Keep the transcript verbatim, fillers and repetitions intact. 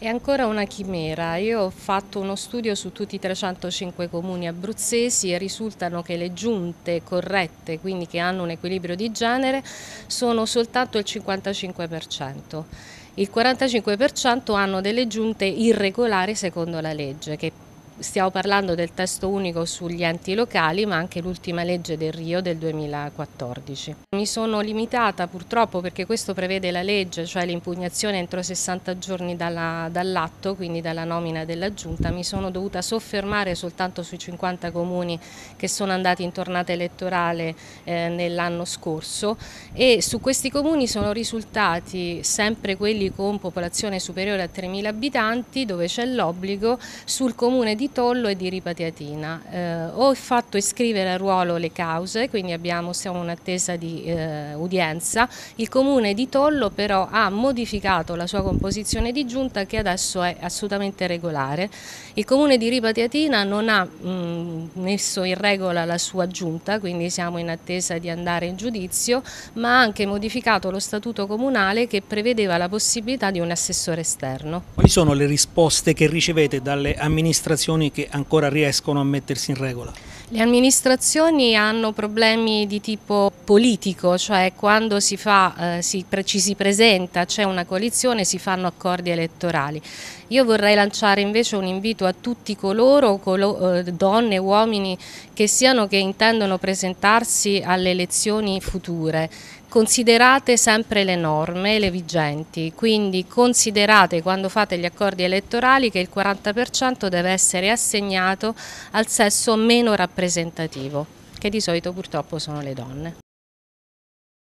È ancora una chimera. Io ho fatto uno studio su tutti i trecentocinque comuni abruzzesi e risultano che le giunte corrette, quindi che hanno un equilibrio di genere, sono soltanto il cinquantacinque per cento. Il quarantacinque per cento hanno delle giunte irregolari secondo la legge, che stiamo parlando del testo unico sugli enti locali, ma anche l'ultima legge del Rio del duemilaquattordici. Mi sono limitata purtroppo, perché questo prevede la legge, cioè l'impugnazione entro sessanta giorni dalla, dall'atto, quindi dalla nomina della giunta, mi sono dovuta soffermare soltanto sui cinquanta comuni che sono andati in tornata elettorale eh, nell'anno scorso, e su questi comuni sono risultati sempre quelli con popolazione superiore a tremila abitanti, dove c'è l'obbligo sul comune di di Tollo e di Ripatiatina. Eh, ho fatto iscrivere a ruolo le cause, quindi abbiamo, siamo in attesa di eh, udienza. Il comune di Tollo però ha modificato la sua composizione di giunta, che adesso è assolutamente regolare. Il comune di Ripatiatina non ha mh, messo in regola la sua giunta, quindi siamo in attesa di andare in giudizio, ma ha anche modificato lo statuto comunale, che prevedeva la possibilità di un assessore esterno. Quali sono le risposte che ricevete dalle amministrazioni che ancora riescono a mettersi in regola? Le amministrazioni hanno problemi di tipo politico, cioè quando si fa, eh, si, ci si presenta, c'è una coalizione, si fanno accordi elettorali. Io vorrei lanciare invece un invito a tutti coloro, colo, eh, donne e uomini che siano, che intendono presentarsi alle elezioni future. Considerate sempre le norme, le vigenti, quindi considerate quando fate gli accordi elettorali che il quaranta per cento deve essere assegnato al sesso meno rappresentativo, che di solito purtroppo sono le donne.